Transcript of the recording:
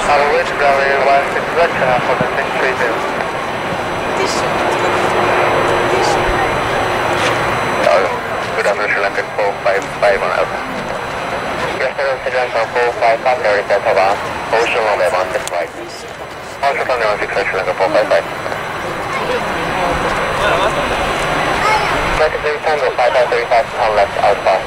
Which Bravo 16 direction for the 632. Good afternoon, Sri Lankan 455 on Alpha. Yes, sir, Sri Lankan 455, there is Delta 1, Ocean runway 165. Also from the 16 Sri Lankan 455. United States Tango 5535 on left Alpha.